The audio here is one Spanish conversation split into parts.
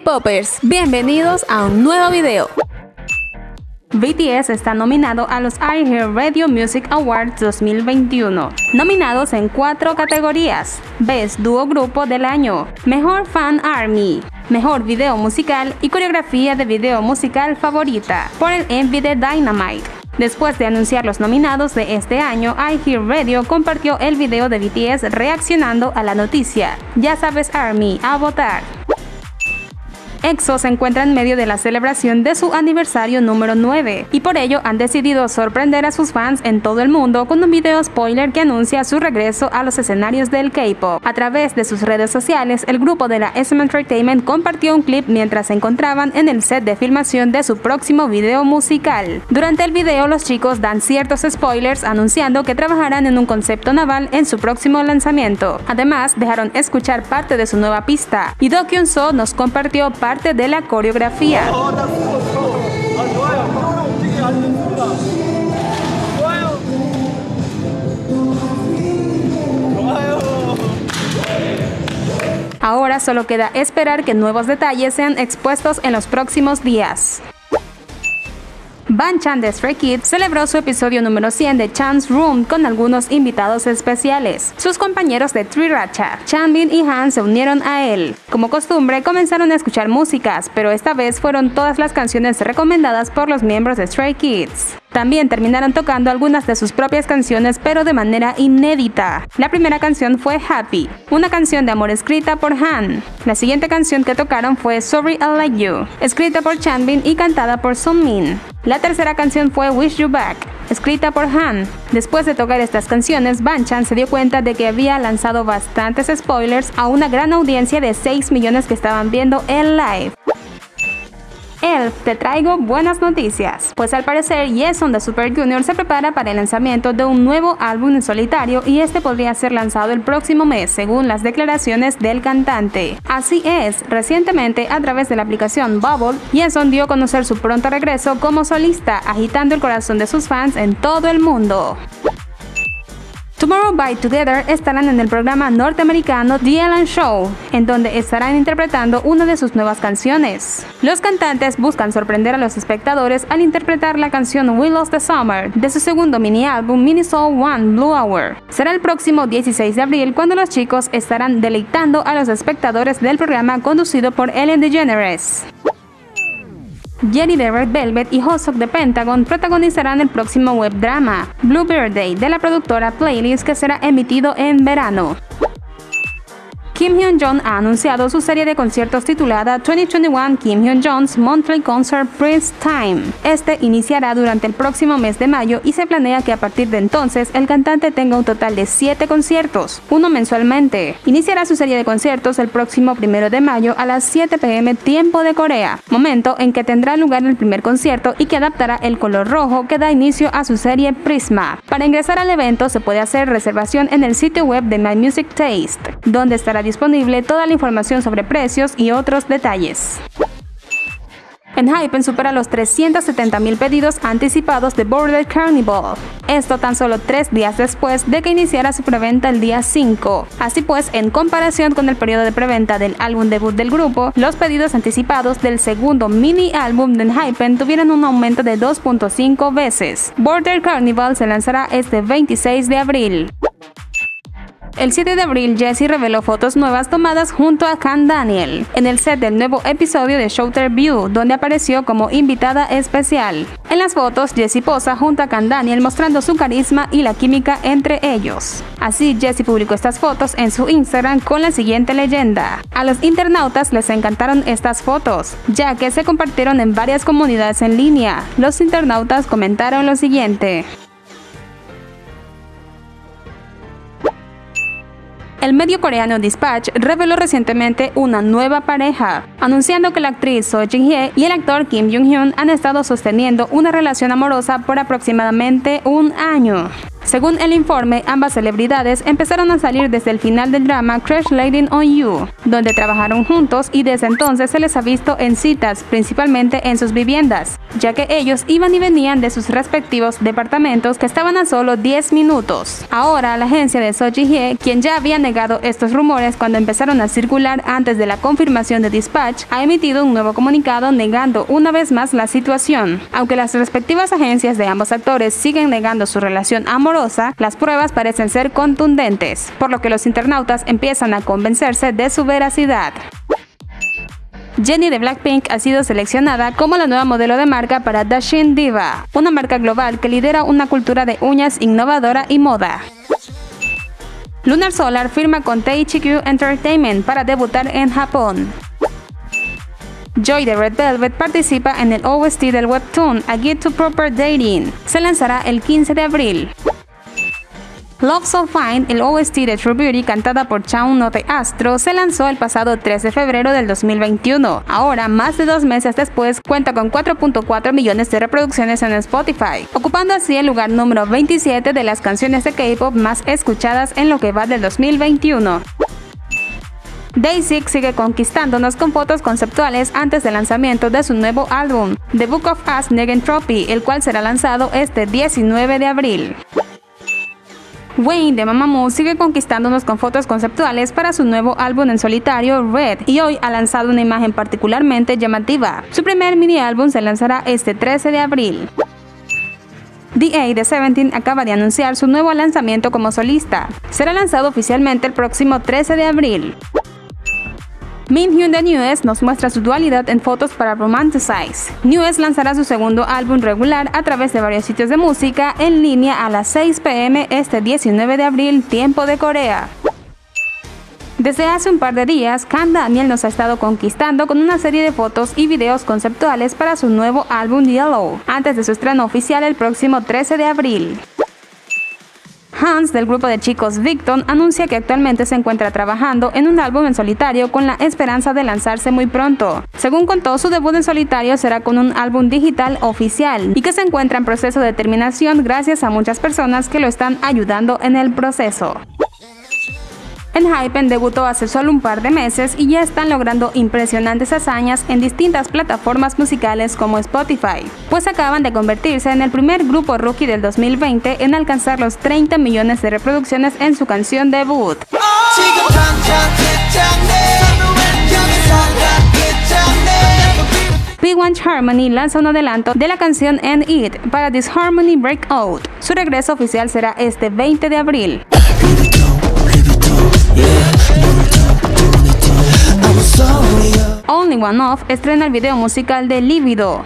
K-Popers, bienvenidos a un nuevo video. BTS está nominado a los iHeartRadio Music Awards 2021, nominados en 4 categorías: Best Dúo Grupo del Año, Mejor Fan Army, Mejor Video Musical y Coreografía de Video Musical Favorita por el MV de Dynamite. Después de anunciar los nominados de este año, iHeartRadio compartió el video de BTS reaccionando a la noticia. Ya sabes, Army, a votar. EXO se encuentra en medio de la celebración de su aniversario número 9 y por ello han decidido sorprender a sus fans en todo el mundo con un video spoiler que anuncia su regreso a los escenarios del K-pop. A través de sus redes sociales, el grupo de la SM Entertainment compartió un clip mientras se encontraban en el set de filmación de su próximo video musical. Durante el video, los chicos dan ciertos spoilers anunciando que trabajarán en un concepto naval en su próximo lanzamiento. Además, dejaron escuchar parte de su nueva pista y Do Kyun-soo nos compartió parte de la coreografía. Ahora solo queda esperar que nuevos detalles sean expuestos en los próximos días. Banchan de Stray Kids celebró su episodio número 100 de Chan's Room con algunos invitados especiales. Sus compañeros de Triracha, Chanbin y Han, se unieron a él. Como costumbre, comenzaron a escuchar músicas, pero esta vez fueron todas las canciones recomendadas por los miembros de Stray Kids. También terminaron tocando algunas de sus propias canciones, pero de manera inédita. La primera canción fue Happy, una canción de amor escrita por Han. La siguiente canción que tocaron fue Sorry I Like You, escrita por Chanbin y cantada por Sunmin. La tercera canción fue Wish You Back, escrita por Han. Después de tocar estas canciones, Banchan se dio cuenta de que había lanzado bastantes spoilers a una gran audiencia de 6 millones que estaban viendo el live. Te traigo buenas noticias, pues al parecer Jaesun de Super Junior se prepara para el lanzamiento de un nuevo álbum en solitario y este podría ser lanzado el próximo mes, según las declaraciones del cantante. Así es, recientemente a través de la aplicación Bubble, Jaesun dio a conocer su pronto regreso como solista, agitando el corazón de sus fans en todo el mundo. Tomorrow by Together estarán en el programa norteamericano The Ellen Show, en donde estarán interpretando una de sus nuevas canciones. Los cantantes buscan sorprender a los espectadores al interpretar la canción We Lost the Summer de su segundo mini álbum Mini Soul One Blue Hour. Será el próximo 16 de abril cuando los chicos estarán deleitando a los espectadores del programa conducido por Ellen DeGeneres. Jennie de Red Velvet y Hoseok de Pentagon protagonizarán el próximo web drama Blue Birthday de la productora Playlist, que será emitido en verano. Kim Hyun-jong ha anunciado su serie de conciertos titulada 2021 Kim Hyun-jong's Monthly Concert Prince Time. Este iniciará durante el próximo mes de mayo y se planea que a partir de entonces el cantante tenga un total de 7 conciertos, uno mensualmente. Iniciará su serie de conciertos el próximo 1 de mayo a las 7 p.m. tiempo de Corea, momento en que tendrá lugar el primer concierto y que adaptará el color rojo que da inicio a su serie Prisma. Para ingresar al evento se puede hacer reservación en el sitio web de My Music Taste, donde estará disponible toda la información sobre precios y otros detalles. ENHYPEN supera los 370,000 pedidos anticipados de Border Carnival. Esto tan solo 3 días después de que iniciara su preventa el día 5. Así pues, en comparación con el periodo de preventa del álbum debut del grupo, los pedidos anticipados del segundo mini álbum de ENHYPEN tuvieron un aumento de 2.5 veces. Border Carnival se lanzará este 26 de abril. El 7 de abril, Jessie reveló fotos nuevas tomadas junto a Can Daniel en el set del nuevo episodio de Shooter View, donde apareció como invitada especial. En las fotos, Jessie posa junto a Can Daniel mostrando su carisma y la química entre ellos. Así, Jessie publicó estas fotos en su Instagram con la siguiente leyenda: a los internautas les encantaron estas fotos, ya que se compartieron en varias comunidades en línea. Los internautas comentaron lo siguiente: el medio coreano Dispatch reveló recientemente una nueva pareja, anunciando que la actriz Seo Jin-hye y el actor Kim Jung-hyun han estado sosteniendo una relación amorosa por aproximadamente un año. Según el informe, ambas celebridades empezaron a salir desde el final del drama Crash Landing on You, donde trabajaron juntos y desde entonces se les ha visto en citas, principalmente en sus viviendas. ya que ellos iban y venían de sus respectivos departamentos que estaban a solo 10 minutos. Ahora, la agencia de Seo Ji-hye, quien ya había negado estos rumores cuando empezaron a circular antes de la confirmación de Dispatch, ha emitido un nuevo comunicado negando una vez más la situación. Aunque las respectivas agencias de ambos actores siguen negando su relación amorosa, las pruebas parecen ser contundentes, por lo que los internautas empiezan a convencerse de su veracidad. Jennie de Blackpink ha sido seleccionada como la nueva modelo de marca para Dashin Diva, una marca global que lidera una cultura de uñas innovadora y moda. Lunar Solar firma con THQ Entertainment para debutar en Japón. Joy de Red Velvet participa en el OST del webtoon A Guide to Proper Dating. Se lanzará el 15 de abril. Love So Fine, el OST de True Beauty cantada por Chaunho de Astro, se lanzó el pasado 3 de febrero del 2021. Ahora, más de 2 meses después, cuenta con 4.4 millones de reproducciones en Spotify, ocupando así el lugar número 27 de las canciones de K-pop más escuchadas en lo que va del 2021. DAY6 sigue conquistándonos con fotos conceptuales antes del lanzamiento de su nuevo álbum, The Book of Us Negentropy, el cual será lanzado este 19 de abril. Wayne de Mamamoo sigue conquistándonos con fotos conceptuales para su nuevo álbum en solitario, Red, y hoy ha lanzado una imagen particularmente llamativa. Su primer mini álbum se lanzará este 13 de abril. DA de Seventeen acaba de anunciar su nuevo lanzamiento como solista. Será lanzado oficialmente el próximo 13 de abril. Minhyun de NU'EST nos muestra su dualidad en fotos para Romanticize. NU'EST lanzará su segundo álbum regular a través de varios sitios de música en línea a las 6 p.m. este 19 de abril, tiempo de Corea. Desde hace un par de días, Can Daniel nos ha estado conquistando con una serie de fotos y videos conceptuales para su nuevo álbum Yellow, antes de su estreno oficial el próximo 13 de abril. Hans, del grupo de chicos Victon, anuncia que actualmente se encuentra trabajando en un álbum en solitario con la esperanza de lanzarse muy pronto. Según contó, su debut en solitario será con un álbum digital oficial y que se encuentra en proceso de terminación gracias a muchas personas que lo están ayudando en el proceso. ENHYPEN debutó hace solo un par de meses y ya están logrando impresionantes hazañas en distintas plataformas musicales como Spotify, pues acaban de convertirse en el primer grupo rookie del 2020 en alcanzar los 30 millones de reproducciones en su canción debut. Big One Harmony lanza un adelanto de la canción End It para Disharmony Breakout. Su regreso oficial será este 20 de abril. Only One Off estrena el video musical de Libido.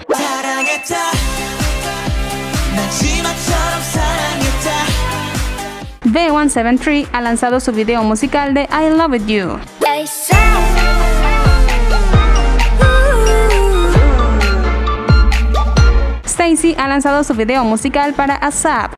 B173 ha lanzado su video musical de I Love It You. Stacey ha lanzado su video musical para ASAP.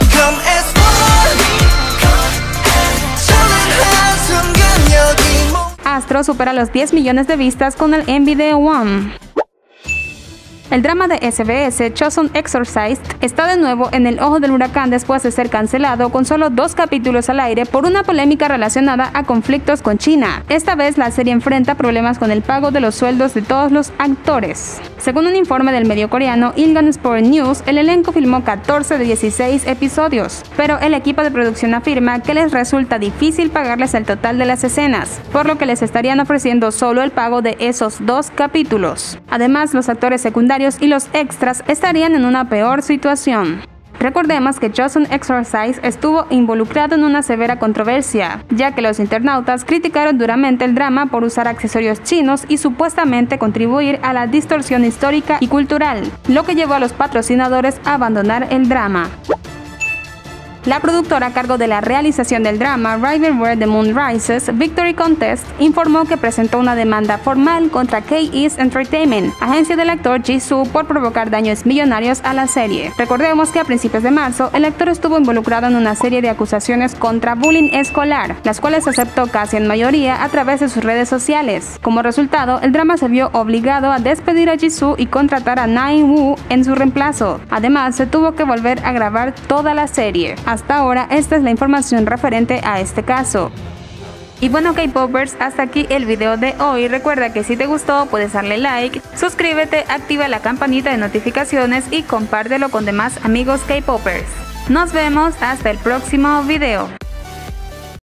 Astro supera los 10 millones de vistas con el M-Video One. El drama de SBS, Chosun Exorcised, está de nuevo en el ojo del huracán después de ser cancelado con solo 2 capítulos al aire por una polémica relacionada a conflictos con China. Esta vez la serie enfrenta problemas con el pago de los sueldos de todos los actores. Según un informe del medio coreano Ilgan Sport News, el elenco filmó 14 de 16 episodios, pero el equipo de producción afirma que les resulta difícil pagarles el total de las escenas, por lo que les estarían ofreciendo solo el pago de esos 2 capítulos. Además, los actores secundarios y los extras estarían en una peor situación. Recordemos que Chosun Exorcise estuvo involucrado en una severa controversia, ya que los internautas criticaron duramente el drama por usar accesorios chinos y supuestamente contribuir a la distorsión histórica y cultural, lo que llevó a los patrocinadores a abandonar el drama. La productora a cargo de la realización del drama, Rivalry The Moon Rises Victory Contest, informó que presentó una demanda formal contra K-East Entertainment, agencia del actor Jisoo, por provocar daños millonarios a la serie. Recordemos que a principios de marzo, el actor estuvo involucrado en una serie de acusaciones contra bullying escolar, las cuales aceptó casi en mayoría a través de sus redes sociales. Como resultado, el drama se vio obligado a despedir a Jisoo y contratar a Nain Woo en su reemplazo. Además, se tuvo que volver a grabar toda la serie. Hasta ahora, esta es la información referente a este caso. Y bueno, K-Popers, hasta aquí el video de hoy. Recuerda que si te gustó puedes darle like, suscríbete, activa la campanita de notificaciones y compártelo con demás amigos K-Popers. Nos vemos hasta el próximo video.